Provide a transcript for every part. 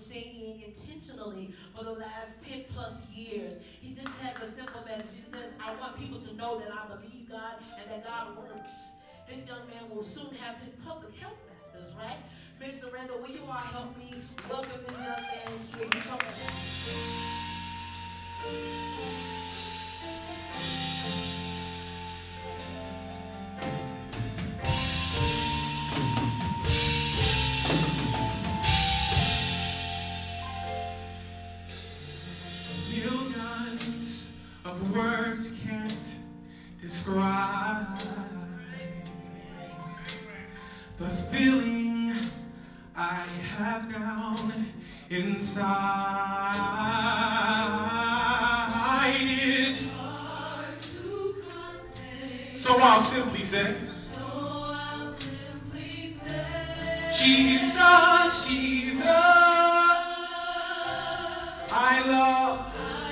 singing intentionally for the last 10 plus years. He just has a simple message. He says, I want people to know that I believe God and that God works. This young man will soon have his public health masters, right? Mr. Randel, will you all help me welcome this young man here? You come Millions of words can't describe the feeling I have down inside. It's hard to contain. So I'll simply say, Jesus, Jesus, I love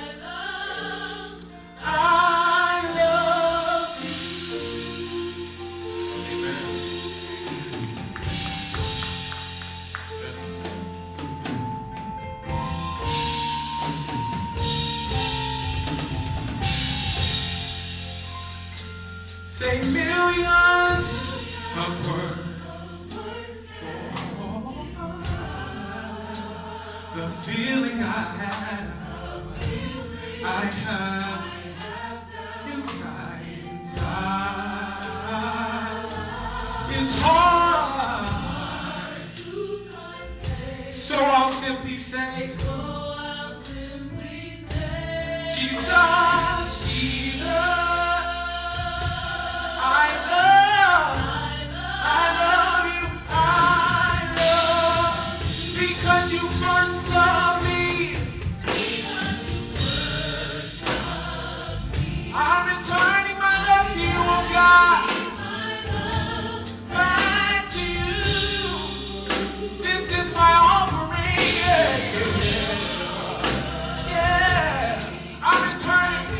you. Amen. Say millions of words. The feeling I have inside is hard to contain. So I'll simply say, Jesus, Jesus, I love you, because you first loved me. I'm returning my love to you, oh God. Back to you. This is my offering. Yeah. I'm returning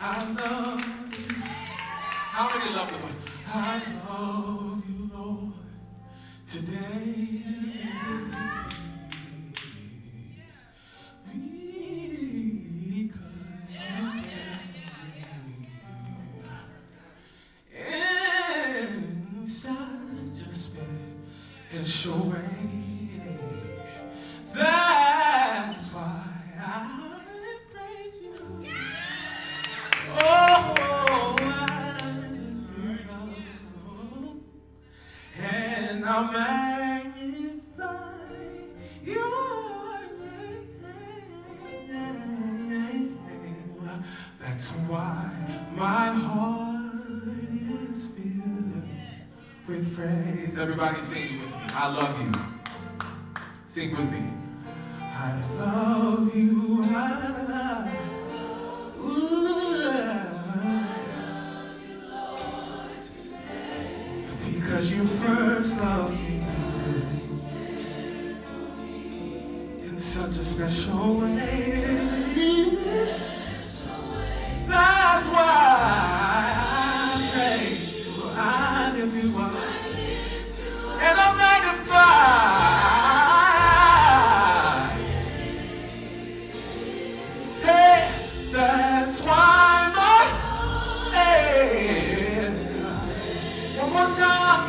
I love you. How many love the Lord? I love you, Lord, today. It's your way. That's why I praise you. Oh, I lift you up. And I magnify your name. That's why my heart is filled with praise. Everybody sing with me. I love you. Sing with me. I love you. I love you, Lord, today. Because you first loved me in such a special way. That's why I praise you. I lift you up. And I magnify. Hey, that's why my head. One more time.